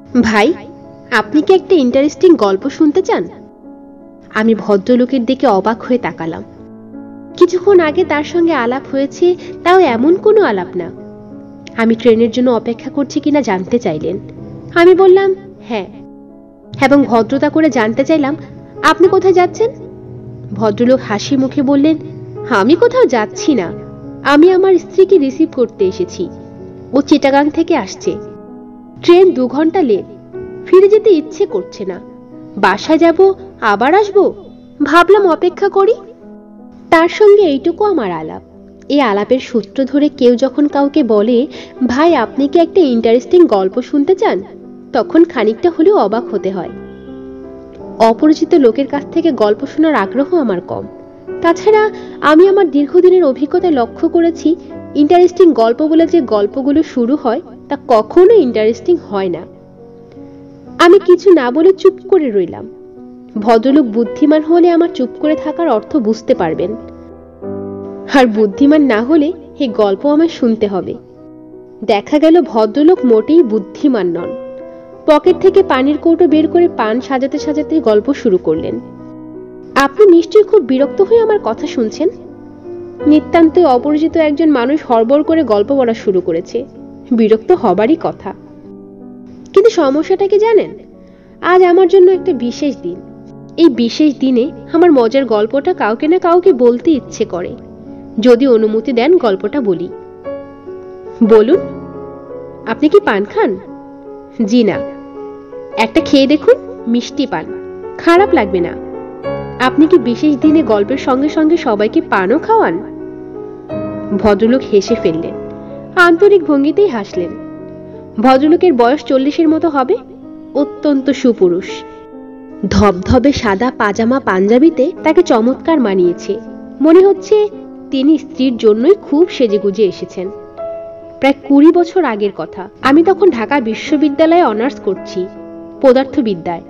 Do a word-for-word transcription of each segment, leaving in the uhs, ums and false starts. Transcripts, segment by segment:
ভাই, আপনি কি একটা ইন্টারেস্টিং গল্প শুনতে চান? আমি ভদ্রলোকের দিকে অবাক হয়ে তাকালাম। কিছুক্ষণ আগে তার সঙ্গে আলাপ হয়েছে, তাও এমন কোনো আলাপ না। আমি ট্রেনের জন্য অপেক্ষা করছি কিনা জানতে চাইলেন। আমি বললাম হ্যাঁ, এবং ভদ্রতা করে জানতে চাইলাম, আপনি কোথায় যাচ্ছেন? ভদ্রলোক হাসি মুখে বললেন, আমি কোথাও যাচ্ছি না, আমি আমার স্ত্রীকে রিসিভ করতে এসেছি। ও চিটাগাং থেকে আসছে। ট্রেন দু ঘন্টা লেট, ফিরে যেতে ইচ্ছে করছে না। বাসায় যাব, আবার আসবো, ভাবলাম অপেক্ষা করি। তার সঙ্গে এইটুকু আমার আলাপ। এই আলাপের সূত্র ধরে কেউ যখন কাউকে বলে, ভাই আপনি কি একটা ইন্টারেস্টিং গল্প শুনতে চান, তখন খানিকটা হলেও অবাক হতে হয়। অপরিচিত লোকের কাছ থেকে গল্প শোনার আগ্রহ আমার কম। তাছাড়া আমি আমার দীর্ঘদিনের অভিজ্ঞতায় লক্ষ্য করেছি, ইন্টারেস্টিং গল্প বলে যে গল্পগুলো শুরু হয় তা কখনো ইন্টারেস্টিং হয় না। আমি কিছু না বলে চুপ করে রইলাম। ভদ্রলোক বুদ্ধিমান হলে আমার চুপ করে থাকার অর্থ বুঝতে পারবেন, আর বুদ্ধিমান না হলে এই গল্প আমায় শুনতে হবে। দেখা গেল ভদ্রলোক মোটেই বুদ্ধিমান নন। পকেট থেকে পানির কৌটো বের করে পান সাজাতে সাজাতে গল্প শুরু করলেন। আপনি নিশ্চয়ই খুব বিরক্ত হয়ে আমার কথা শুনছেন। নিতান্ত অপরিচিত একজন মানুষ হড়বড় করে গল্প বলা শুরু করেছে, বিরক্ত হবারই কথা। কিন্তু সমস্যাটা কি জানেন? আজ আমার জন্য একটা বিশেষ দিন। এই বিশেষ দিনে আমার মজার গল্পটা কাউকে না কাউকে বলতে ইচ্ছে করে। যদি অনুমতি দেন গল্পটা বলি। বলুন। আপনি কি পান খান? জি না। একটা খেয়ে দেখুন, মিষ্টি পান, খারাপ লাগবে না। আপনি কি বিশেষ দিনে গল্পের সঙ্গে সঙ্গে সবাইকে পানও খাওয়ান? ভদ্রলোক হেসে ফেললেন, আন্তরিক ভঙ্গিতেই হাসলেন। ভদ্রলোকের বয়স চল্লিশের মতো হবে, অত্যন্ত সুপুরুষ। ধবধবে সাদা পাজামা পাঞ্জাবিতে তাকে চমৎকার মানিয়েছে। মনে হচ্ছে তিনি স্ত্রীর জন্যই খুব সেজেগুজে এসেছেন। প্রায় কুড়ি বছর আগের কথা। আমি তখন ঢাকা বিশ্ববিদ্যালয়ে অনার্স করছি, পদার্থবিদ্যায়।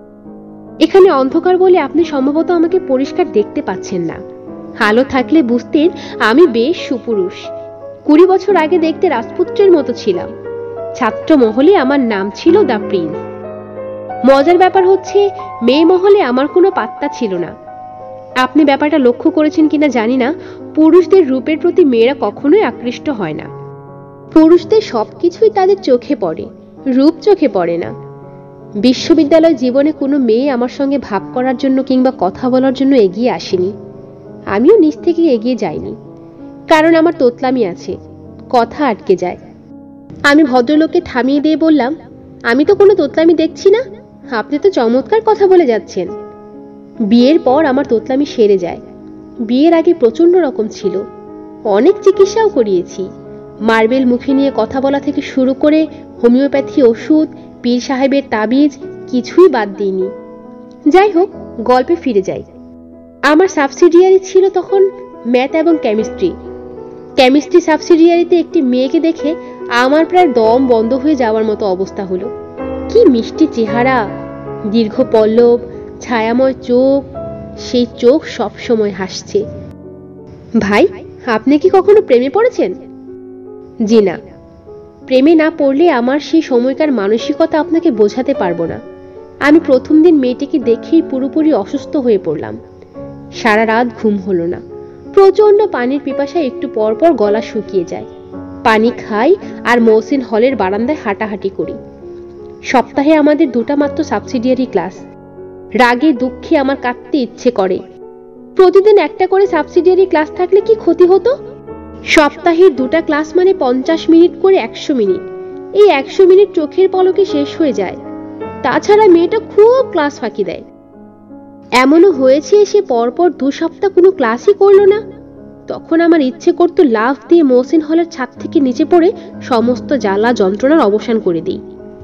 এখানে অন্ধকার বলে আপনি সম্ভবত আমাকে পরিষ্কার দেখতে পাচ্ছেন না। আলো থাকলে বুঝতেন আমি বেশ সুপুরুষ। কুড়ি বছর আগে দেখতে রাজপুত্রের মতো ছিলাম। ছাত্র মহলে আমার নাম ছিল দ্য প্রিন্স। মজার ব্যাপার হচ্ছে, মেয়ে মহলে আমার কোনো পাত্তা ছিল না। আপনি ব্যাপারটা লক্ষ্য করেছেন কিনা জানি না, পুরুষদের রূপের প্রতি মেয়েরা কখনোই আকৃষ্ট হয় না। পুরুষদের সবকিছুই তাদের চোখে পড়ে, রূপ চোখে পড়ে না। বিশ্ববিদ্যালয় জীবনে কোনো মেয়ে আমার সঙ্গে ভাব করার জন্য কিংবা কথা বলার জন্য এগিয়ে আসেনি। আমিও নিজ থেকে এগিয়ে যাইনি, কারণ আমার তোতলামি আছে, কথা আটকে যায়। আমি ভদ্রলোককে থামিয়ে দিয়ে বললাম, আমি তো কোনো তোতলামি দেখছি না, আপনি তো চমৎকার কথা বলে যাচ্ছেন। বিয়ের পর আমার তোতলামি সেরে যায়। বিয়ের আগে প্রচন্ড রকম ছিল, অনেক চিকিৎসাও করিয়েছি। মার্বেল মুখে নিয়ে কথা বলা থেকে শুরু করে হোমিওপ্যাথি ওষুধ, পীর সাহেবের তাবিজ, কিছুই বাদ দিইনি। যাই হোক, গল্পে ফিরে যাই। আমার সাবসিডিয়ারি ছিল তখন ম্যাথ এবং কেমিস্ট্রি। কেমিস্ট্রি সাবসিডিয়ারিতে একটি মেয়েকে দেখে আমার প্রায় দম বন্ধ হয়ে যাওয়ার মতো অবস্থা হলো। কি মিষ্টি চেহারা, দীর্ঘ পল্লব, ছায়াময় চোখ, সেই চোখ সবসময় হাসছে। ভাই, আপনি কি কখনো প্রেমে পড়েছেন? জি না। প্রেমে না পড়লে আমার সেই সময়কার মানসিকতা আপনাকে বোঝাতে পারবো না। আমি প্রথম দিন মেয়েটিকে দেখেই পুরোপুরি অসুস্থ হয়ে পড়লাম। সারা রাত ঘুম হলো না। প্রচন্ড পানির পিপাসায় একটু পর পর গলা শুকিয়ে যায়। পানি খাই আর মহসিন হলের বারান্দায় হাঁটাহাঁটি করি। সপ্তাহে আমাদের দুটা মাত্র সাবসিডিয়ারি ক্লাস। রাগে দুঃখে আমার কাঁদতে ইচ্ছে করে। প্রতিদিন একটা করে সাবসিডিয়ারি ক্লাস থাকলে কি ক্ষতি হতো? সপ্তাহের দুটা ক্লাস মানে পঞ্চাশ মিনিট করে একশো মিনিট। এই একশো মিনিট চোখের পলকে শেষ হয়ে যায়। তাছাড়া মেয়েটা খুব ক্লাস ফাঁকি দেয়। এমনও হয়েছে সে পরপর দু সপ্তাহ কোনো ক্লাসই করলো না। তখন আমার ইচ্ছে করতো লাফ দিয়ে মহসিন হলের ছাদ থেকে নিচে পড়ে সমস্ত জ্বালা যন্ত্রণার অবসান করে দিই।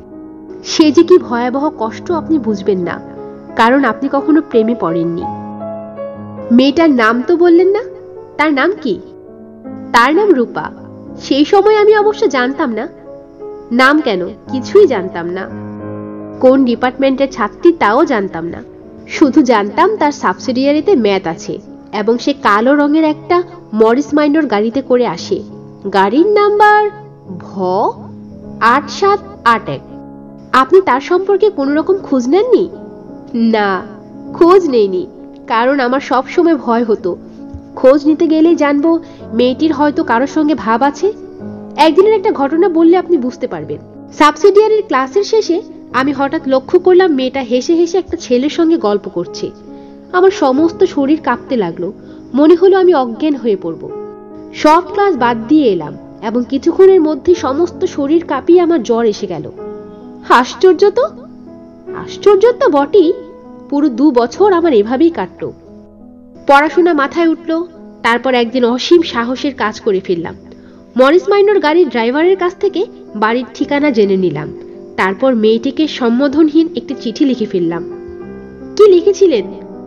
সে যে কি ভয়াবহ কষ্ট আপনি বুঝবেন না, কারণ আপনি কখনো প্রেমে পড়েননি। মেয়েটার নাম তো বললেন না, তার নাম কি? তার নাম রূপা। সেই সময় আমি অবশ্য জানতাম না। নাম কেন কিছুই জানতাম না। কোন ডিপার্টমেন্টের ছাত্রী তাও জানতাম না। শুধু জানতাম তার সাবসিডিয়ারিতে ম্যাথ আছে এবং সে কালো রঙের একটা মরিস মাইনর গাড়িতে করে আসে। গাড়ির নাম্বার ভ আট সাত আট এক। আপনি তার সম্পর্কে কোনো রকম খোঁজ নেননি? না, খোঁজ নেইনি, কারণ আমার সব সময় ভয় হতো খোঁজ নিতে গেলেই জানবো মেয়েটির হয়তো কারোর সঙ্গে ভাব আছে। একদিনের একটা ঘটনা বললে আপনি বুঝতে পারবেন। সাবসিডিয়ারির ক্লাসের শেষে আমি হঠাৎ লক্ষ্য করলাম মেয়েটা হেসে হেসে একটা ছেলের সঙ্গে গল্প করছে। আমার সমস্ত শরীর কাঁপতে লাগলো, মনে হলো আমি অজ্ঞান হয়ে পড়ব। সব ক্লাস বাদ দিয়ে এলাম এবং কিছুক্ষণের মধ্যে সমস্ত শরীর কাঁপিয়ে আমার জ্বর এসে গেল। আশ্চর্য তো! আশ্চর্য তো বটেই। পুরো দু বছর আমার এভাবেই কাটলো। পড়াশোনা মাথায় উঠল, তারপর একদিন অসীম সাহসের কাজ করে ফেললাম। মরিস মাইনর গাড়ির ড্রাইভারের কাছ থেকে বাড়ির ঠিকানা জেনে নিলাম। তারপর মেয়েটিকে সম্বোধনহীন একটি চিঠি লিখে ফেললাম। কি লিখেছিলেন?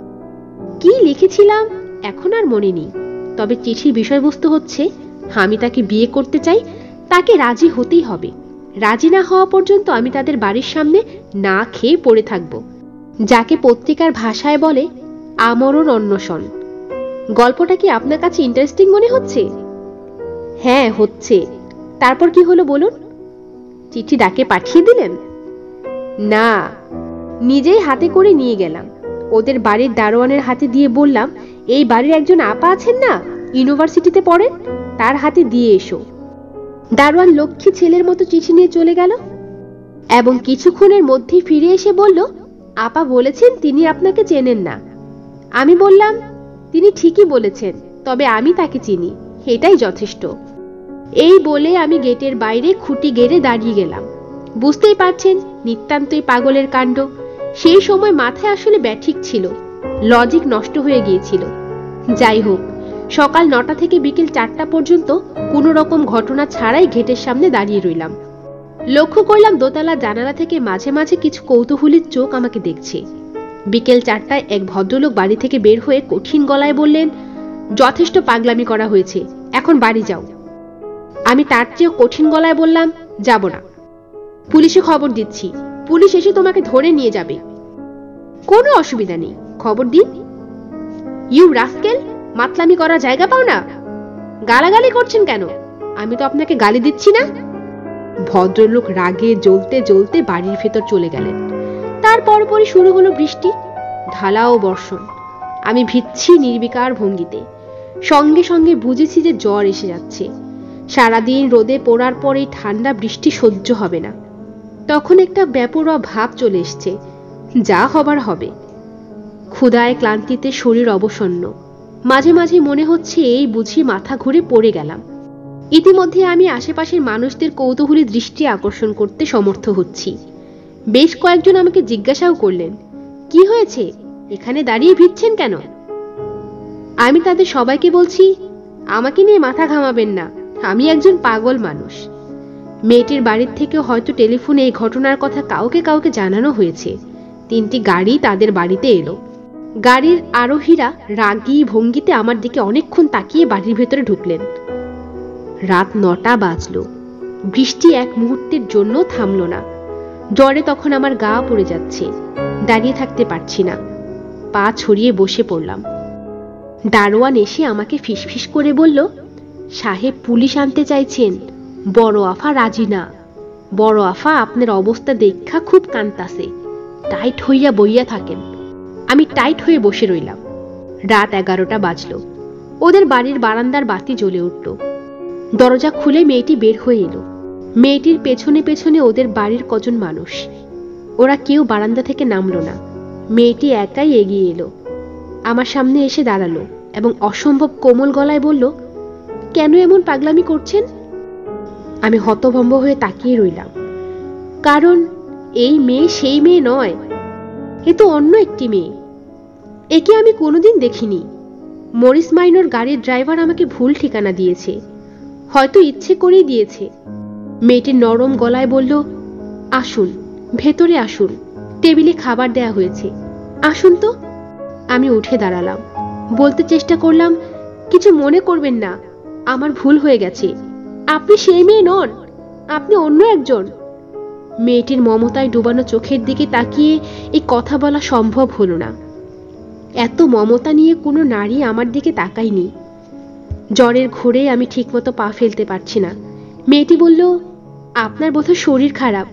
কি লিখেছিলাম এখন আর মনে নেই, তবে চিঠির বিষয়বস্তু হচ্ছে আমি তাকে বিয়ে করতে চাই, তাকে রাজি হতেই হবে। রাজি না হওয়া পর্যন্ত আমি তাদের বাড়ির সামনে না খেয়ে পড়ে থাকব, যাকে পত্রিকার ভাষায় বলে আমরণ অন্বেষণ। গল্পটা কি আপনার কাছে ইন্টারেস্টিং মনে হচ্ছে? হ্যাঁ হচ্ছে। তারপর কি হলো বলুন? চিঠি ডাকে পাঠিয়ে দিলেন? না, নিজেই হাতে করে নিয়ে গেলাম। ওদের বাড়ির দারোয়ানের হাতে দিয়ে বললাম, এই বাড়ির একজন আপা আছেন না, ইউনিভার্সিটিতে পড়েন, তার হাতে দিয়ে এসো। দারোয়ান লক্ষ্মী ছেলের মতো চিঠি নিয়ে চলে গেল এবং কিছুক্ষণের মধ্যেই ফিরে এসে বলল, আপা বলেছেন তিনি আপনাকে চেনেন না। আমি বললাম, তিনি ঠিকই বলেছেন, তবে আমি তাকে চিনি, এটাই যথেষ্ট। এই বলে আমি গেটের বাইরে খুঁটি গেড়ে দাঁড়িয়ে গেলাম। বুঝতেই পারছেন নিতান্তই পাগলের কাণ্ড। সেই সময় মাথায় আসলে ব্যাঠিক ছিল, লজিক নষ্ট হয়ে গিয়েছিল। যাই হোক, সকাল নটা থেকে বিকেল চারটা পর্যন্ত কোনো রকম ঘটনা ছাড়াই গেটের সামনে দাঁড়িয়ে রইলাম। লক্ষ্য করলাম দোতলা জানালা থেকে মাঝে মাঝে কিছু কৌতূহলীর চোখ আমাকে দেখছে। বিকেল চারটায় এক ভদ্রলোক বাড়ি থেকে বের হয়ে কঠিন গলায় বললেন, যথেষ্ট পাগলামি করা হয়েছে, এখন বাড়ি যাও। আমি তার চেয়েও কঠিন গলায় বললাম, যাব না, পুলিশে খবর দিচ্ছি, পুলিশ এসে তোমাকে ধরে নিয়ে যাবে। কোনো অসুবিধা নেই, খবর দিন। ইউ রাস্কেল, মাতলামি করার জায়গা পাও না? গালাগালি করছেন কেন? আমি তো আপনাকে গালি দিচ্ছি না। ভদ্রলোক রাগে জ্বলতে জ্বলতে বাড়ির ভেতর চলে গেলেন। তার পরপরই শুরু হলো বৃষ্টি, ঢালাও বর্ষণ। আমি ভিজছি নির্বিকার ভঙ্গিতে। সঙ্গে সঙ্গে বুঝেছি যে জ্বর এসে যাচ্ছে। সারাদিন রোদে পড়ার পর এই ঠান্ডা বৃষ্টি সহ্য হবে না। তখন একটা বেপরোয়া ভাব চলে এসছে, যা হবার হবে। ক্ষুধায় ক্লান্তিতে শরীর অবসন্ন। মাঝে মাঝে মনে হচ্ছে এই বুঝি মাথা ঘুরে পড়ে গেলাম। ইতিমধ্যে আমি আশেপাশের মানুষদের কৌতূহলী দৃষ্টি আকর্ষণ করতে সমর্থ হচ্ছি। বেশ কয়েকজন আমাকে জিজ্ঞাসাও করলেন, কি হয়েছে, এখানে দাঁড়িয়ে ভিজছেন কেন? আমি তাদের সবাইকে বলছি, আমাকে নিয়ে মাথা ঘামাবেন না, আমি একজন পাগল মানুষ। মেয়েটির বাড়ির থেকেও হয়তো টেলিফোনে এই ঘটনার কথা কাউকে কাউকে জানানো হয়েছে। তিনটি গাড়ি তাদের বাড়িতে এলো। গাড়ির আরোহীরা রাগী ভঙ্গিতে আমার দিকে অনেকক্ষণ তাকিয়ে বাড়ির ভেতরে ঢুকলেন। রাত নটা বাজলো। বৃষ্টি এক মুহূর্তের জন্য থামল না। জ্বরে তখন আমার গা পড়ে যাচ্ছে, দাঁড়িয়ে থাকতে পারছি না। পা ছড়িয়ে বসে পড়লাম। দারোয়ান এসে আমাকে ফিসফিস করে বলল, সাহেব পুলিশ আনতে চাইছেন, বড় আফা রাজি না। বড় আফা আপনার অবস্থা দেখা খুব কান্তাছে, টাইট হইয়া বইয়া থাকেন। আমি টাইট হয়ে বসে রইলাম। রাত এগারোটা বাজলো। ওদের বাড়ির বারান্দার বাতি জ্বলে উঠল। দরজা খুলে মেয়েটি বের হয়ে এলো। মেয়েটির পেছনে পেছনে ওদের বাড়ির কজন মানুষ। ওরা কেউ বারান্দা থেকে নামলো না। মেয়েটি একাই এগিয়ে এলো, আমার সামনে এসে দাঁড়ালো এবং অসম্ভব কোমল গলায় বলল, কেন এমন পাগলামি করছেন? আমি হতভম্ব হয়ে তাকিয়ে রইলাম, কারণ এই মেয়ে সেই মেয়ে নয়, এ তো অন্য একটি মেয়ে। একে আমি কোনোদিন দেখিনি। মরিস মাইনর গাড়ির ড্রাইভার আমাকে ভুল ঠিকানা দিয়েছে, হয়তো ইচ্ছে করেই দিয়েছে। মেয়েটি নরম গলায় বলল, আসুন, ভেতরে আসুন, টেবিলে খাবার দেয়া হয়েছে, আসুন তো। আমি উঠে দাঁড়ালাম, বলতে চেষ্টা করলাম, কিছু মনে করবেন না, আমার ভুল হয়ে গেছে, আপনি সেই মেয়ে নন, আপনি অন্য একজন। মেয়েটির মমতায় ডুবানো চোখের দিকে তাকিয়ে এই কথা বলা সম্ভব হলো না। এত মমতা নিয়ে কোনো নারী আমার দিকে তাকায়নি। জ্বরের ঘোরে আমি ঠিকমতো পা ফেলতে পারছি না। মেয়েটি বলল, আপনার বোধহয় শরীর খারাপ,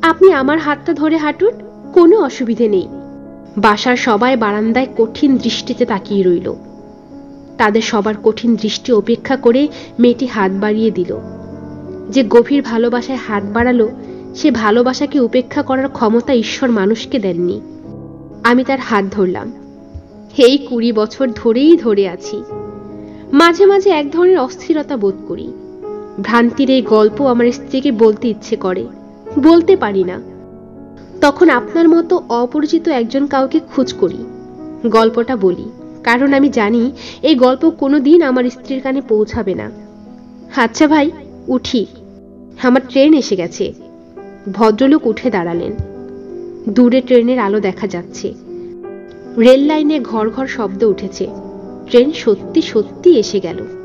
আপনি আমার হাতটা ধরে হাঁটুন, কোনো অসুবিধে নেই। বাসার সবাই বারান্দায় কঠিন দৃষ্টিতে তাকিয়ে রইল। তাদের সবার কঠিন দৃষ্টি উপেক্ষা করে মেয়েটি হাত বাড়িয়ে দিল। যে গভীর ভালোবাসায় হাত বাড়ালো, সে ভালোবাসাকে উপেক্ষা করার ক্ষমতা ঈশ্বর মানুষকে দেননি। আমি তার হাত ধরলাম। এই কুড়ি বছর ধরেই ধরে আছি। মাঝে মাঝে এক ধরনের অস্থিরতা বোধ করি। ভ্রান্তির এই গল্প আমার স্ত্রীকে বলতে ইচ্ছে করে, বলতে পারি না। তখন আপনার মতো অপরিচিত একজন কাউকে খোঁজ করি, গল্পটা বলি, কারণ আমি জানি এই গল্প কোনোদিন আমার স্ত্রীর কানে পৌঁছাবে না। আচ্ছা ভাই, উঠি, আমার ট্রেন এসে গেছে। ভদ্রলোক উঠে দাঁড়ালেন। দূরে ট্রেনের আলো দেখা যাচ্ছে। রেল লাইনে ঘর ঘর শব্দ উঠেছে। ট্রেন সত্যি সত্যি এসে গেল।